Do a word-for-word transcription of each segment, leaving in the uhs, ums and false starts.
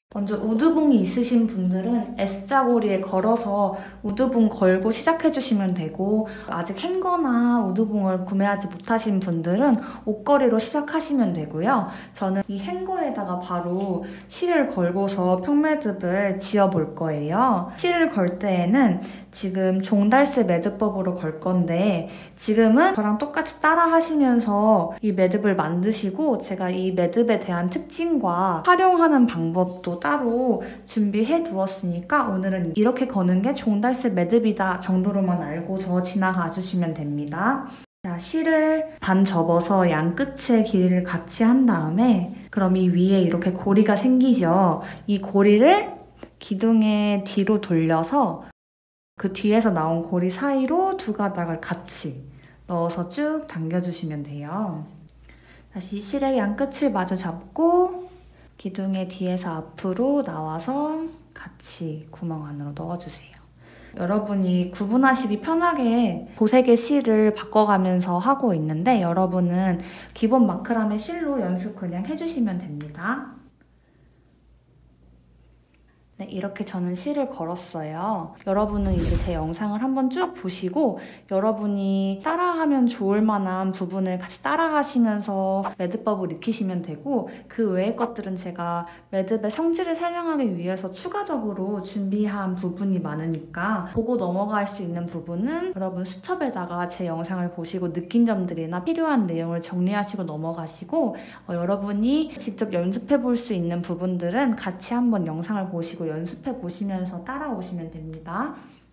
먼저 우드봉이 있으신 분들은 S자고리에 걸어서 우드봉 걸고 시작해주시면 되고, 아직 행거나 우드봉을 구매하지 못하신 분들은 옷걸이로 시작하시면 되고요. 저는 이 행거에다가 바로 실을 걸고서 평매듭을 지어볼 거예요. 실을 걸 때에는 지금 종달새 매듭법으로 걸 건데, 지금은 저랑 똑같이 따라 하시면서 이 매듭을 만드시고, 제가 이 매듭에 대한 특징과 활용하는 방법도 따로 준비해 두었으니까 오늘은 이렇게 거는 게 종달새 매듭이다 정도로만 알고서 지나가 주시면 됩니다. 자, 실을 반 접어서 양 끝의 길이를 같이 한 다음에, 그럼 이 위에 이렇게 고리가 생기죠. 이 고리를 기둥의 뒤로 돌려서 그 뒤에서 나온 고리 사이로 두 가닥을 같이 넣어서 쭉 당겨주시면 돼요. 다시 실의 양 끝을 마주 잡고 기둥의 뒤에서 앞으로 나와서 같이 구멍 안으로 넣어주세요. 여러분이 구분하시기 편하게 도색의 실을 바꿔가면서 하고 있는데, 여러분은 기본 마크라메 실로 연습 그냥 해주시면 됩니다. 네, 이렇게 저는 실을 걸었어요. 여러분은 이제 제 영상을 한번 쭉 보시고 여러분이 따라하면 좋을 만한 부분을 같이 따라하시면서 매듭법을 익히시면 되고, 그 외의 것들은 제가 매듭의 성질을 설명하기 위해서 추가적으로 준비한 부분이 많으니까 보고 넘어갈 수 있는 부분은 여러분 수첩에다가 제 영상을 보시고 느낀 점들이나 필요한 내용을 정리하시고 넘어가시고, 어, 여러분이 직접 연습해 볼 수 있는 부분들은 같이 한번 영상을 보시고 연습해 보시면서 따라오시면 됩니다.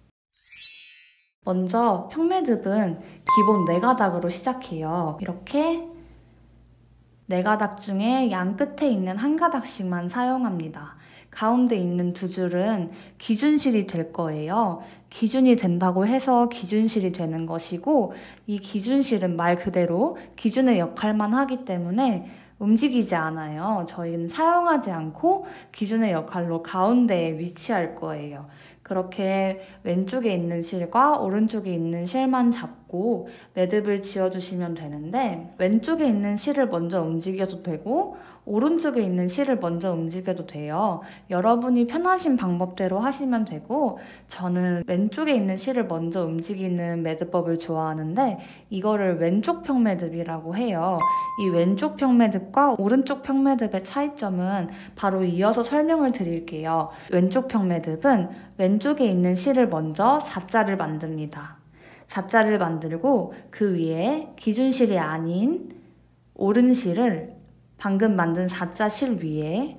먼저 평매듭은 기본 네 가닥으로 시작해요. 이렇게 네 가닥 중에 양 끝에 있는 한 가닥씩만 사용합니다. 가운데 있는 두 줄은 기준실이 될 거예요. 기준이 된다고 해서 기준실이 되는 것이고, 이 기준실은 말 그대로 기준의 역할만 하기 때문에 움직이지 않아요. 저희는 사용하지 않고 기준의 역할로 가운데에 위치할 거예요. 그렇게 왼쪽에 있는 실과 오른쪽에 있는 실만 잡고 매듭을 지어주시면 되는데, 왼쪽에 있는 실을 먼저 움직여도 되고 오른쪽에 있는 실을 먼저 움직여도 돼요. 여러분이 편하신 방법대로 하시면 되고, 저는 왼쪽에 있는 실을 먼저 움직이는 매듭법을 좋아하는데 이거를 왼쪽 평매듭이라고 해요. 이 왼쪽 평매듭과 오른쪽 평매듭의 차이점은 바로 이어서 설명을 드릴게요. 왼쪽 평매듭은 왼쪽에 있는 실을 먼저 사자를 만듭니다. 사자를 만들고 그 위에 기준실이 아닌 오른실을 방금 만든 사자 실 위에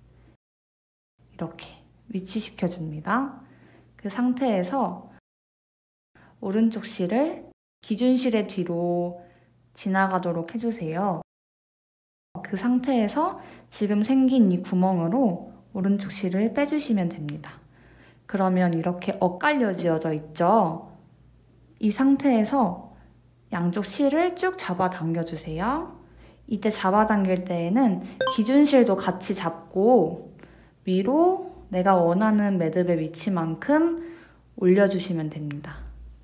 이렇게 위치시켜 줍니다. 그 상태에서 오른쪽 실을 기준실의 뒤로 지나가도록 해주세요. 그 상태에서 지금 생긴 이 구멍으로 오른쪽 실을 빼주시면 됩니다. 그러면 이렇게 엇갈려 지어져 있죠? 이 상태에서 양쪽 실을 쭉 잡아 당겨주세요. 이때 잡아당길 때에는 기준실도 같이 잡고 위로 내가 원하는 매듭의 위치만큼 올려주시면 됩니다.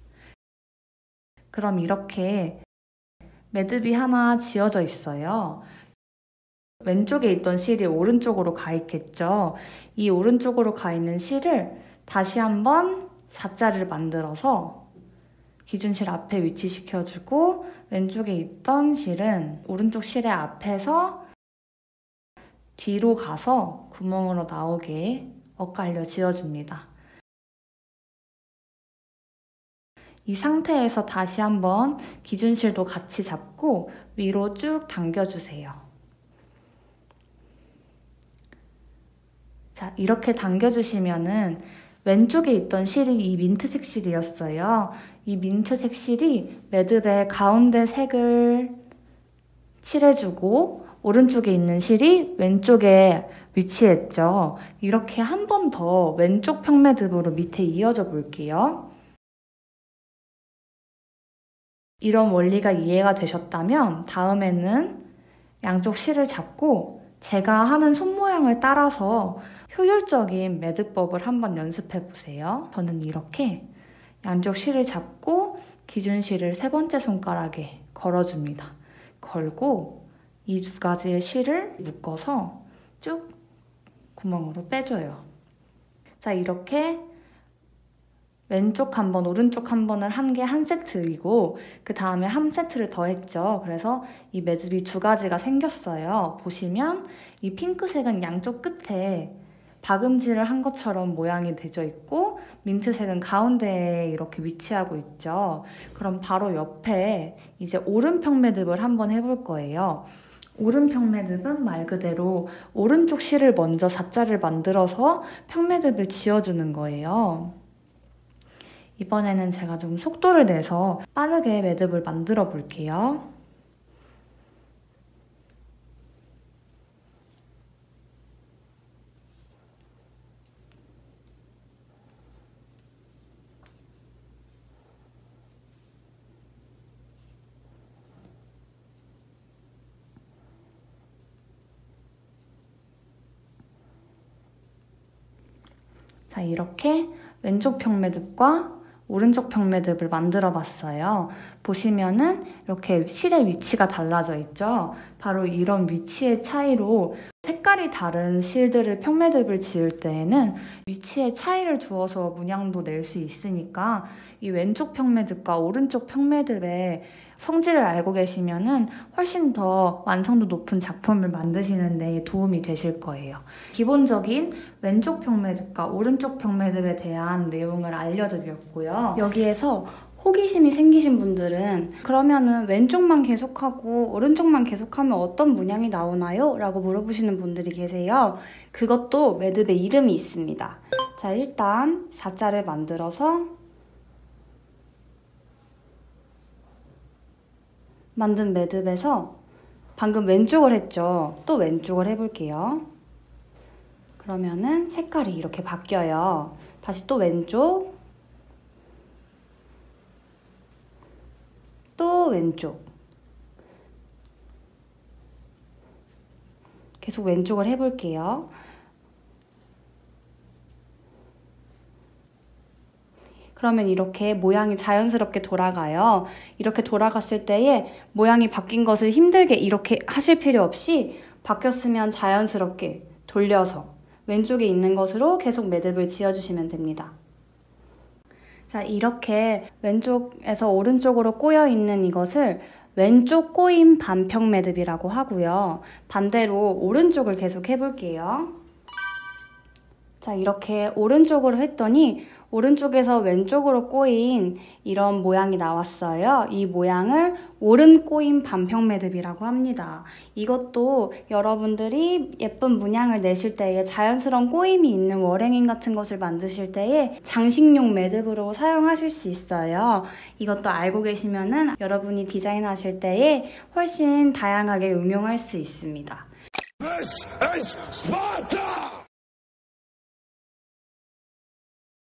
그럼 이렇게 매듭이 하나 지어져 있어요. 왼쪽에 있던 실이 오른쪽으로 가 있겠죠. 이 오른쪽으로 가 있는 실을 다시 한번 사자를 만들어서 기준실 앞에 위치시켜주고, 왼쪽에 있던 실은 오른쪽 실의 앞에서 뒤로 가서 구멍으로 나오게 엇갈려 지어줍니다. 이 상태에서 다시 한번 기준실도 같이 잡고 위로 쭉 당겨주세요. 자, 이렇게 당겨주시면은 왼쪽에 있던 실이 이 민트색 실이었어요. 이 민트색 실이 매듭의 가운데 색을 칠해주고 오른쪽에 있는 실이 왼쪽에 위치했죠. 이렇게 한 번 더 왼쪽 평매듭으로 밑에 이어져 볼게요. 이런 원리가 이해가 되셨다면 다음에는 양쪽 실을 잡고 제가 하는 손 모양을 따라서 효율적인 매듭법을 한번 연습해 보세요. 저는 이렇게 양쪽 실을 잡고 기준실을 세 번째 손가락에 걸어줍니다. 걸고 이 두 가지의 실을 묶어서 쭉 구멍으로 빼줘요. 자, 이렇게 왼쪽 한 번, 오른쪽 한 번을 한 게 한 세트이고 그 다음에 한 세트를 더 했죠. 그래서 이 매듭이 두 가지가 생겼어요. 보시면 이 핑크색은 양쪽 끝에 박음질을 한 것처럼 모양이 되어 있고 민트색은 가운데에 이렇게 위치하고 있죠. 그럼 바로 옆에 이제 오른평 매듭을 한번 해볼 거예요. 오른평 매듭은 말 그대로 오른쪽 실을 먼저 사자를 만들어서 평 매듭을 지어주는 거예요. 이번에는 제가 좀 속도를 내서 빠르게 매듭을 만들어 볼게요. 자, 이렇게 왼쪽 평 매듭과 오른쪽 평 매듭을 만들어 봤어요. 보시면은 이렇게 실의 위치가 달라져 있죠. 바로 이런 위치의 차이로 색깔이 다른 실들을 평 매듭을 지을 때에는 위치의 차이를 두어서 문양도 낼 수 있으니까 이 왼쪽 평 매듭과 오른쪽 평 매듭의 성질을 알고 계시면은 훨씬 더 완성도 높은 작품을 만드시는 데 도움이 되실 거예요. 기본적인 왼쪽 평 매듭과 오른쪽 평 매듭에 대한 내용을 알려드렸고요. 여기에서 호기심이 생기신 분들은 그러면은 왼쪽만 계속하고 오른쪽만 계속하면 어떤 문양이 나오나요? 라고 물어보시는 분들이 계세요. 그것도 매듭의 이름이 있습니다. 자, 일단 사자를 만들어서 만든 매듭에서 방금 왼쪽을 했죠. 또 왼쪽을 해볼게요. 그러면은 색깔이 이렇게 바뀌어요. 다시 또 왼쪽, 또 왼쪽. 계속 왼쪽을 해볼게요. 그러면 이렇게 모양이 자연스럽게 돌아가요. 이렇게 돌아갔을 때에 모양이 바뀐 것을 힘들게 이렇게 하실 필요 없이 바뀌었으면 자연스럽게 돌려서 왼쪽에 있는 것으로 계속 매듭을 지어주시면 됩니다. 자, 이렇게 왼쪽에서 오른쪽으로 꼬여있는 이것을 왼쪽 꼬임 반평 매듭이라고 하고요. 반대로 오른쪽을 계속 해볼게요. 자, 이렇게 오른쪽으로 했더니 오른쪽에서 왼쪽으로 꼬인 이런 모양이 나왔어요. 이 모양을 오른 꼬임 반평 매듭이라고 합니다. 이것도 여러분들이 예쁜 문양을 내실 때에 자연스러운 꼬임이 있는 월행인 같은 것을 만드실 때에 장식용 매듭으로 사용하실 수 있어요. 이것도 알고 계시면은 여러분이 디자인하실 때에 훨씬 다양하게 응용할 수 있습니다. This is Sparta!